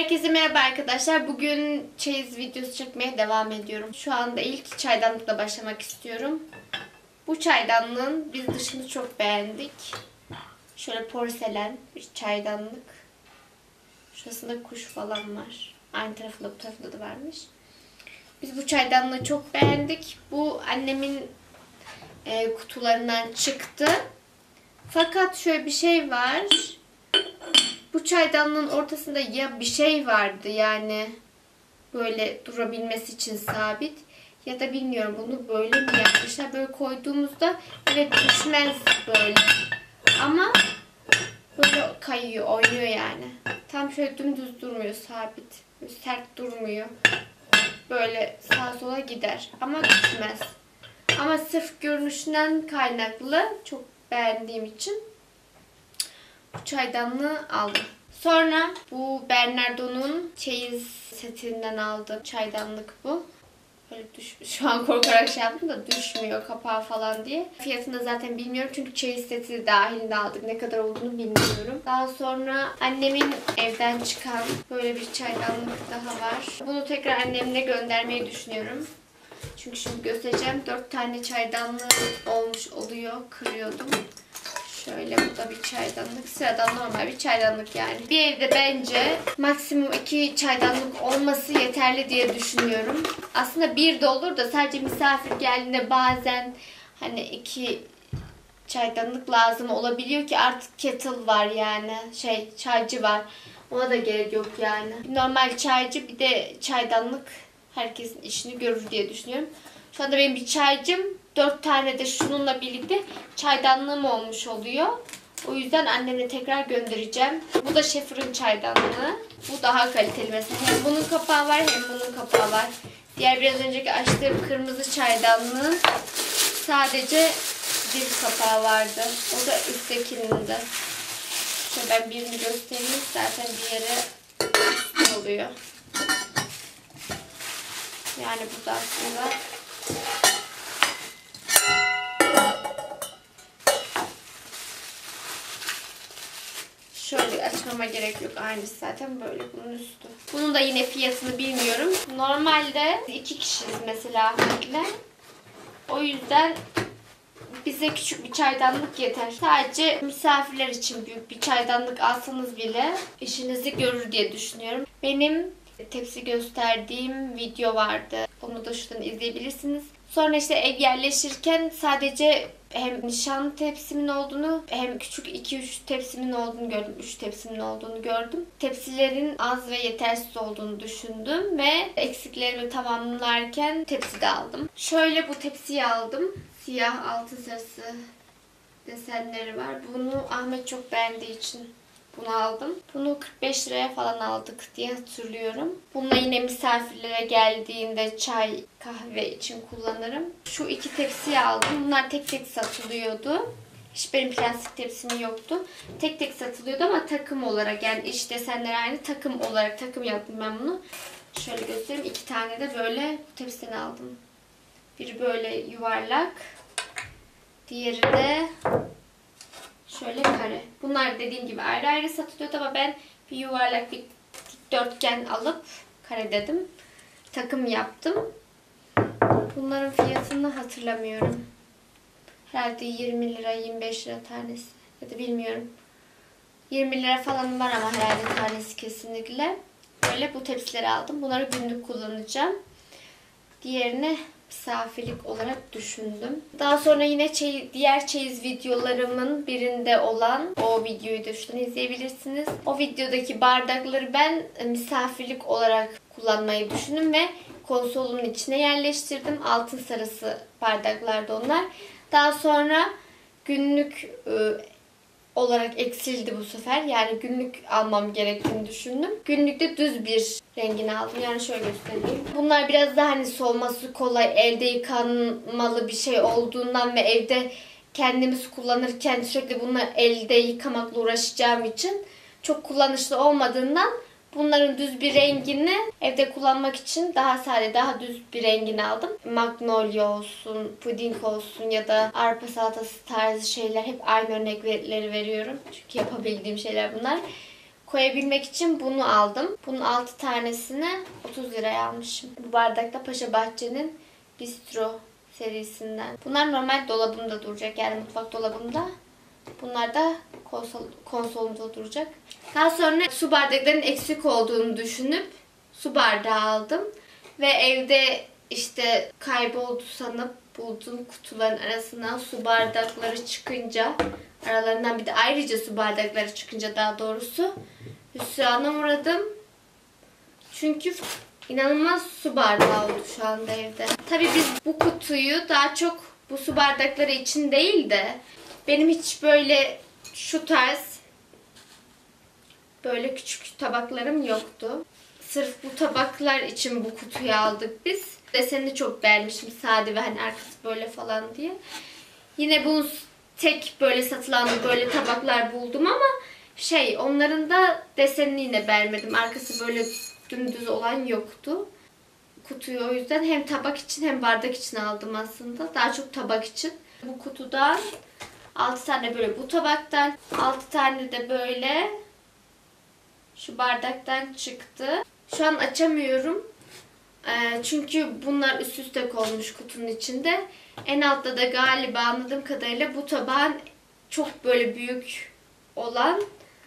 Herkese merhaba arkadaşlar. Bugün çeyiz videosu çekmeye devam ediyorum. Şu anda ilk çaydanlıkla başlamak istiyorum. Bu çaydanlığın biz dışını çok beğendik. Şöyle porselen bir çaydanlık. Şurasında kuş falan var. Aynı tarafında bu tarafında da varmış. Biz bu çaydanlığı çok beğendik. Bu annemin kutularından çıktı. Fakat şöyle bir şey var. Bu çaydanlığın ortasında ya bir şey vardı, yani böyle durabilmesi için sabit, ya da bilmiyorum bunu böyle mi yapmışlar. Böyle koyduğumuzda evet düşmez böyle, ama böyle kayıyor, oynuyor yani. Tam şöyle dümdüz durmuyor, sabit. Böyle sert durmuyor. Böyle sağa sola gider ama düşmez. Ama sırf görünüşünden kaynaklı çok beğendiğim için bu çaydanlığı aldım. Sonra bu Bernardo'nun çeyiz setinden aldığım çaydanlık bu. Böyle şu an korkarak şey yaptım da düşmüyor kapağı falan diye. Fiyatını da zaten bilmiyorum çünkü çeyiz seti dahilinde aldık. Ne kadar olduğunu bilmiyorum. Daha sonra annemin evden çıkan böyle bir çaydanlık daha var. Bunu tekrar annemle göndermeyi düşünüyorum. Çünkü şimdi göstereceğim. 4 tane çaydanlığı olmuş oluyor. Kırıyordum. Şöyle bu da bir çaydanlık. Sıradan normal bir çaydanlık yani. Bir evde bence maksimum 2 çaydanlık olması yeterli diye düşünüyorum. Aslında bir de olur da sadece misafir geldiğinde bazen hani 2 çaydanlık lazım olabiliyor ki artık kettle var yani. Çaycı var. Ona da gerek yok yani. Normal çaycı bir de çaydanlık herkesin işini görür diye düşünüyorum. Şu anda benim bir çaycım, 4 tane de şununla birlikte çaydanlığım olmuş oluyor. O yüzden annemle tekrar göndereceğim. Bu da Schaeffer'ın çaydanlığı. Bu daha kaliteli mesela. Hem bunun kapağı var hem bunun kapağı var. Diğer biraz önceki açtığım kırmızı çaydanlığın sadece bir kapağı vardı. O da üsttekinin de. Şöyle ben birini göstereyim. Zaten diğeri üstü oluyor. Yani bu da aslında şöyle açmama gerek yok. Aynısı zaten böyle bunun üstü. Bunun da yine fiyatını bilmiyorum. Normalde 2 kişiyiz mesela Ahmet'le. O yüzden bize küçük bir çaydanlık yeter. Sadece misafirler için büyük bir çaydanlık alsanız bile işinizi görür diye düşünüyorum. Benim tepsi gösterdiğim video vardı. Onu da şuradan izleyebilirsiniz. Sonra işte ev yerleşirken sadece hem nişan tepsimin olduğunu hem küçük 2-3 tepsimin olduğunu gördüm. 3 tepsimin olduğunu gördüm. Tepsilerin az ve yetersiz olduğunu düşündüm ve eksiklerimi tamamlarken tepsi de aldım. Şöyle bu tepsiyi aldım. Siyah altın sarısı desenleri var. Bunu Ahmet çok beğendiği için bunu aldım. Bunu 45 liraya falan aldık diye hatırlıyorum. Bununla yine misafirlere geldiğinde çay, kahve için kullanırım. Şu 2 tepsiyi aldım. Bunlar tek tek satılıyordu. Hiç benim plastik tepsim yoktu. Tek tek satılıyordu ama takım olarak, yani iç desenler aynı, takım olarak takım yaptım ben bunu. Şöyle göstereyim. 2 tane de böyle bu tepsiden aldım. Biri böyle yuvarlak. Diğeri de şöyle kare. Bunlar dediğim gibi ayrı ayrı satılıyordu ama ben bir yuvarlak bir dikdörtgen alıp kare dedim. Takım yaptım. Bunların fiyatını hatırlamıyorum. Herhalde 20 lira 25 lira tanesi. Ya da bilmiyorum. 20 lira falan var ama herhalde tanesi kesinlikle. Böyle bu tepsileri aldım. Bunları günlük kullanacağım. Diğerini misafirlik olarak düşündüm. Daha sonra yine diğer çeyiz videolarımın birinde olan o videoyu da şuradan izleyebilirsiniz. O videodaki bardakları ben misafirlik olarak kullanmayı düşündüm ve konsolumun içine yerleştirdim. Altın sarısı bardaklardı onlar. Daha sonra günlük olarak eksildi bu sefer. Yani günlük almam gerektiğini düşündüm. Günlükte düz bir rengini aldım. Yani şöyle göstereyim. Bunlar biraz daha hani solması kolay, elde yıkanmalı bir şey olduğundan ve evde kendimiz kullanırken sürekli bunu elde yıkamakla uğraşacağım için çok kullanışlı olmadığından bunların düz bir rengini evde kullanmak için daha sade, daha düz bir rengini aldım. Magnolia olsun, puding olsun ya da arpa salatası tarzı şeyler hep aynı örnekleri veriyorum. Çünkü yapabildiğim şeyler bunlar. koyabilmek için bunu aldım. Bunun 6 tanesini 30 liraya almışım. Bu bardakta Paşa Bahçe'nin Bistro serisinden. Bunlar normal dolabımda duracak, yani mutfak dolabımda. Bunlar da konsolumda duracak. Daha sonra su bardaklarının eksik olduğunu düşünüp su bardağı aldım. Ve evde işte kayboldu sanıp bulduğum kutuların arasından su bardakları çıkınca, aralarından bir de ayrıca su bardakları çıkınca daha doğrusu hüsrana uğradım. Çünkü inanılmaz su bardağı oldu şu anda evde. Tabii biz bu kutuyu daha çok bu su bardakları için değil de benim hiç böyle şu tarz böyle küçük tabaklarım yoktu. Sırf bu tabaklar için bu kutuyu aldık biz. Desenini çok beğenmişim. Sade ve hani arkası böyle falan diye. Yine bu tek böyle satılan böyle tabaklar buldum ama onların da desenini yine beğenmedim. Arkası böyle dümdüz olan yoktu. Kutuyu o yüzden hem tabak için hem bardak için aldım aslında. Daha çok tabak için. Bu kutudan 6 tane böyle bu tabaktan, 6 tane de böyle şu bardaktan çıktı. Şu an açamıyorum. Çünkü bunlar üst üste konmuş kutunun içinde. En altta da galiba anladığım kadarıyla bu tabağın çok böyle büyük olan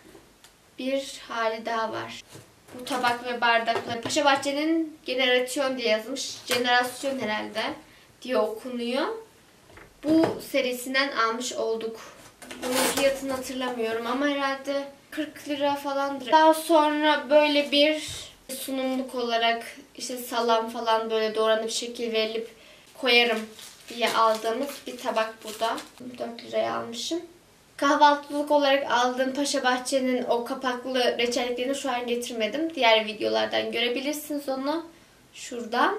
bir hali daha var. Bu tabak ve bardaklar Paşa Bahçe'nin Generasyon diye yazmış. Jenerasyon herhalde diye okunuyor. Bu serisinden almış olduk. Bunun fiyatını hatırlamıyorum ama herhalde 40 lira falandır. Daha sonra böyle bir sunumluk olarak işte salam falan böyle doğranıp şekil verilip koyarım diye aldığımız bir tabak burada. 4 liraya almışım. Kahvaltılık olarak aldığım Paşa Bahçe'nin o kapaklı reçelliklerini şu an getirmedim. Diğer videolardan görebilirsiniz onu. Şuradan.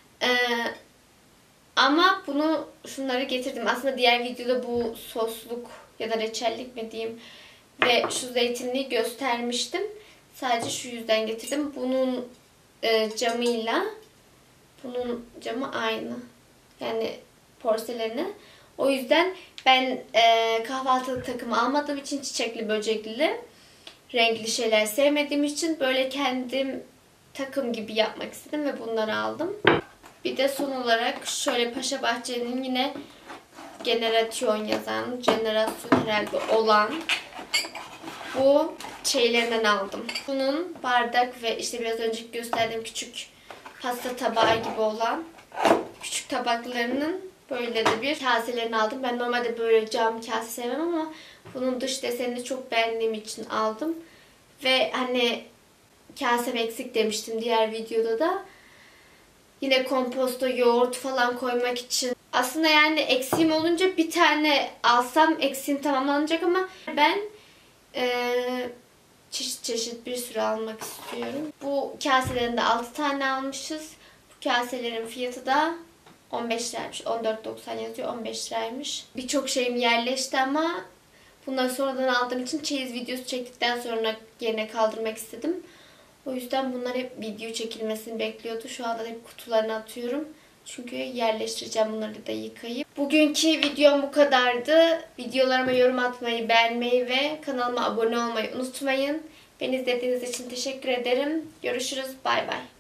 Ama şunları getirdim. Aslında diğer videoda bu sosluk ya da reçellik mi diyeyim ve şu zeytinliği göstermiştim. Sadece şu yüzden getirdim. Bunun camıyla bunun camı aynı. Yani porseleni. O yüzden ben kahvaltılık takımı almadığım için çiçekli böcekli renkli şeyler sevmediğim için böyle kendim takım gibi yapmak istedim ve bunları aldım. Bir de son olarak şöyle Paşa Bahçe'nin yine Generasyon yazan, jenerasyon herhalde olan bu şeylerinden aldım. Bunun bardak ve işte biraz önceki gösterdiğim küçük pasta tabağı gibi olan küçük tabaklarının böyle de bir kaselerini aldım. Ben normalde böyle cam kase sevmem ama bunun dış desenini çok beğendiğim için aldım. Ve hani kasem eksik demiştim diğer videoda da. Yine komposto, yoğurt falan koymak için. Aslında yani eksiğim olunca bir tane alsam eksiğim tamamlanacak ama ben çeşit çeşit bir sürü almak istiyorum. Bu kaselerin de 6 tane almışız. Bu kaselerin fiyatı da 15 liraymış. 14.90 yazıyor. 15 liraymış. Birçok şeyim yerleşti ama bunları sonradan aldığım için çeyiz videosu çektikten sonra yerine kaldırmak istedim. O yüzden bunlar hep video çekilmesini bekliyordu. Şu anda hep kutularına atıyorum. Çünkü yerleştireceğim bunları da yıkayıp. Bugünkü videom bu kadardı. Videolarıma yorum atmayı, beğenmeyi ve kanalıma abone olmayı unutmayın. Beni izlediğiniz için teşekkür ederim. Görüşürüz. Bay bay.